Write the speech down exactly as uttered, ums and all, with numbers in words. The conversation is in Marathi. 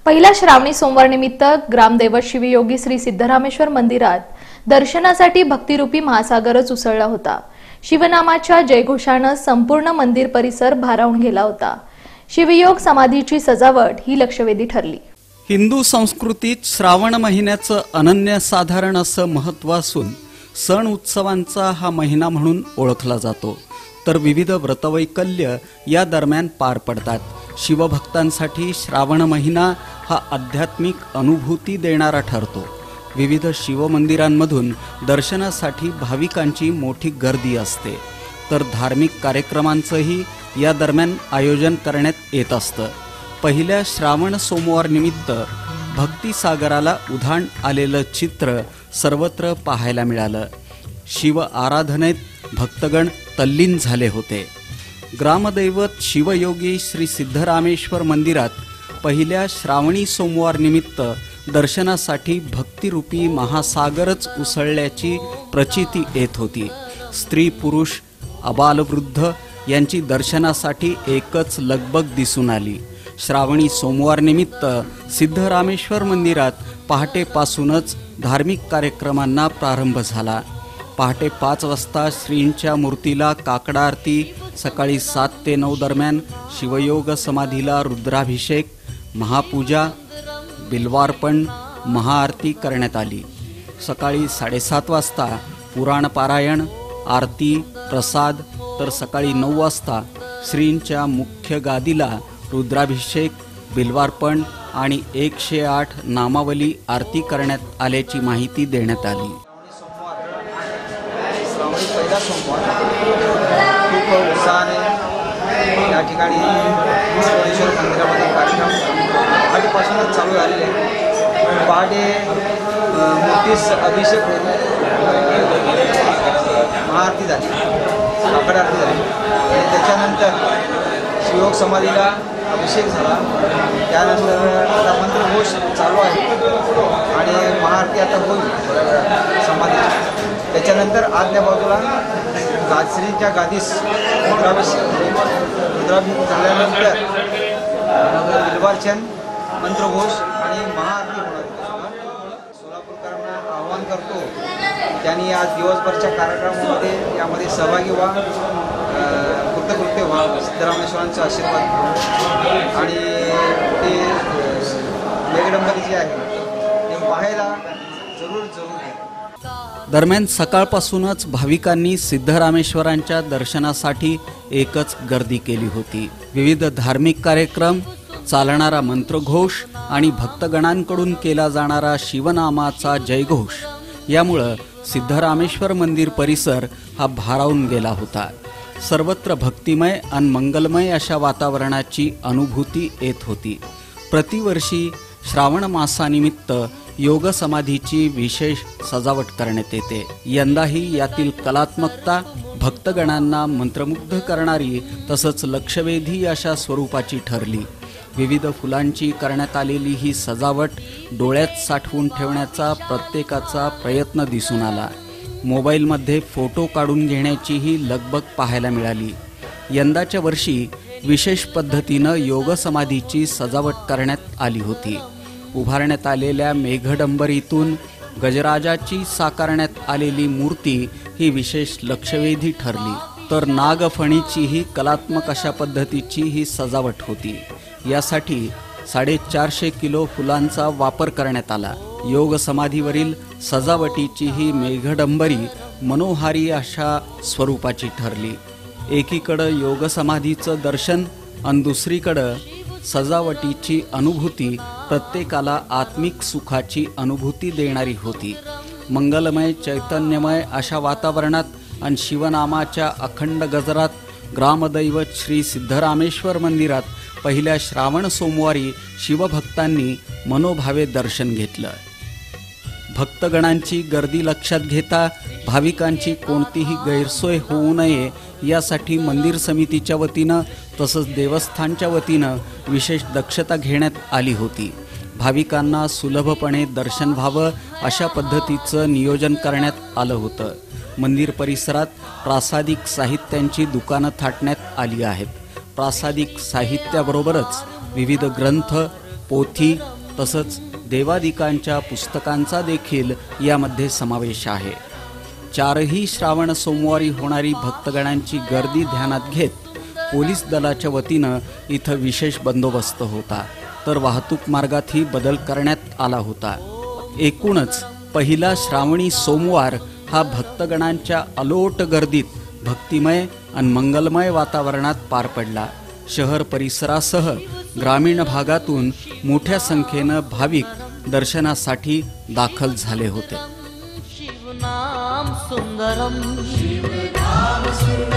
पहिल्या श्रावणी सोमवार निमित्त ग्रामदैवत शिवयोगी श्री सिद्धरामेश्वर मंदिरात दर्शनासाठी भक्तिरूपी महासागरच उसळला होता। शिवनामाच्या जयघोषाने संपूर्ण मंदिर परिसर भारावून गेला होता। शिवयोग समाधीची सजावट ही लक्षवेधी ठरली। हिंदू संस्कृतीत श्रावण महिन्याचं अनन्यसाधारण असं महत्त्व असून सण उत्सवांचा हा महिना म्हणून ओळखला जातो। तर विविध व्रतवैकल्य या दरम्यान पार पडतात। शिवभक्तांसाठी श्रावण महिना हा आध्यात्मिक अनुभूती देणारा ठरतो। विविध शिवमंदिरांमधून दर्शनासाठी भाविकांची मोठी गर्दी असते, तर धार्मिक कार्यक्रमांचंही या दरम्यान आयोजन करण्यात येत असतं। पहिल्या श्रावण सोमवार निमित्त भक्तिसागराला उधाण आलेलं चित्र सर्वत्र पाहायला मिळालं। शिव आराधनेत भक्तगण तल्लीन झाले होते। ग्रामदैवत शिवयोगी श्री सिद्धरामेश्वर मंदिरात पहिल्या श्रावणी सोमवार निमित्त दर्शनासाठी भक्तिरूपी महासागरच उसळल्याची प्रचिती येत होती। स्त्री पुरुष अबालवृद्ध यांची दर्शनासाठी एकच लगबग दिसून आली। श्रावणी सोमवार निमित्त सिद्धरामेश्वर मंदिरात पहाटेपासूनच धार्मिक कार्यक्रमांना प्रारंभ झाला। पहाटे पाच वाजता श्रींच्या मूर्तीला काकडा आरती, सकाळी सात ते नऊ दरम्यान शिवयोग समाधीला रुद्राभिषेक, महापूजा, बिल्वार्पण, महाआरती करण्यात आली। सकाळी साडेसात वाजता पुराण पारायण, आरती, प्रसाद, तर सकाळी नऊ वाजता श्रींच्या मुख्य गादीला रुद्राभिषेक, बिल्वार्पण आणि एकशे आठ नामावली आरती करण्यात आल्याची माहिती देण्यात आली। श्रावणी पहिला सोमवार खूप उत्साहाने या ठिकाणी सिद्धेश्वर मंदिरामध्ये कार्यक्रम पहाटेपासूनच चालू झालेले आहे। पहाटे मूर्तीस अभिषेक होऊन महाआरती झाली, काकड आरती झाली आणि त्याच्यानंतर शिवयोग समाधीला अभिषेक झाला। त्यानंतर आता मंत्रघोष चालू आहे आणि महाआरती आता होईल थोड्या वेळात समाधीची। त्याच्यानंतर आतल्या बाजूला गाजश्रीच्या गादीस रुद्राभिषेक रुद्राभिषेक झाल्यानंतर बिल्वार्चन, मंत्रघोष आणि महाआरती होणार। सोलापूरकरांना आवाहन करतो त्यांनी आज दिवसभरच्या कार्यक्रमामध्ये यामध्ये सहभागी व्हा, कृतकृत्य व्हा, सिद्धरामेश्वरांचा आशीर्वाद घेऊन आणि ते मेघडंबरी जी आहे ते पाहायला जरूर जरूर घ्या। दरम्यान सकाळपासूनच भाविकांनी सिद्धरामेश्वरांच्या दर्शनासाठी एकच गर्दी केली होती। विविध धार्मिक कार्यक्रम, चालणारा मंत्रघोष आणि भक्तगणांकडून केला जाणारा शिवनामाचा जयघोष यामुळे सिद्धरामेश्वर मंदिर परिसर हा भारावून गेला होता। सर्वत्र भक्तिमय आणि मंगलमय अशा वातावरणाची अनुभूती येत होती। प्रतिवर्षी श्रावण मासानिमित्त योग समाधीची विशेष सजावट करण्यात येते। यंदाही यातील कलात्मकता भक्तगणांना मंत्रमुग्ध करणारी तसंच लक्षवेधी अशा स्वरूपाची ठरली। विविध फुलांची करण्यात आलेली ही सजावट डोळ्यात साठवून ठेवण्याचा प्रत्येकाचा प्रयत्न दिसून आला। मोबाईलमध्ये फोटो काढून घेण्याचीही लगबग पाहायला मिळाली। यंदाच्या वर्षी विशेष पद्धतीनं योग समाधीची सजावट करण्यात आली होती। उभारण्यात आलेल्या मेघडंबरीतून गजराजाची साकारण्यात आलेली मूर्ती ही विशेष लक्षवेधी ठरली। तर नागफणीचीही कलात्मक अशा पद्धतीची ही सजावट होती। यासाठी साडेचारशे किलो फुलांचा वापर करण्यात आला। योग समाधीवरील सजावटीची ही मेघडंबरी मनोहारी अशा स्वरूपाची ठरली। एकीकडं योग समाधीचं दर्शन आणि दुसरीकडं सजावटीची अनुभूती प्रत्येकाला आत्मिक सुखाची अनुभूती देणारी होती। मंगलमय चैतन्यमय अशा वातावरणात आणि शिवनामाच्या अखंड गजरात ग्रामदैवत श्री सिद्धरामेश्वर मंदिरात पहिल्या श्रावण सोमवारी शिवभक्तांनी मनोभावे दर्शन घेतलं। भक्तगणांची गर्दी लक्षात घेता भाविकांची कोणतीही गैरसोय होऊ नये यासाठी मंदिर समितीच्या वतीनं तसंच देवस्थानच्या वतीनं विशेष दक्षता घेण्यात आली होती। भाविकांना सुलभपणे दर्शन व्हावं अशा पद्धतीचं नियोजन करण्यात आलं होतं। मंदिर परिसरात प्रासादिक साहित्यांची दुकानं थाटण्यात आली आहेत। प्रासादिक साहित्याबरोबरच विविध ग्रंथ, पोथी तसंच देवादिकांच्या पुस्तकांचा देखील यामध्ये समावेश आहे. चारही श्रावण सोमवारी होणारी भक्तगणांची गर्दी ध्यानात घेत पोलीस दलाच्या वतीनं इथं विशेष बंदोबस्त होता, तर वाहतूक मार्गातही बदल करण्यात आला होता. एकूणच पहिला श्रावणी सोमवार हा भक्तगणांच्या अलोट गर्दीत भक्तिमय आणि मंगलमय वातावरणात पार पडला. शहर परिसरासह ग्रामीण भागातून मोठ्या संख्येनं भाविक दर्शनासाठी दाखल झाले होते. शिवनाम सुंदरम शिवनाम सुंदरम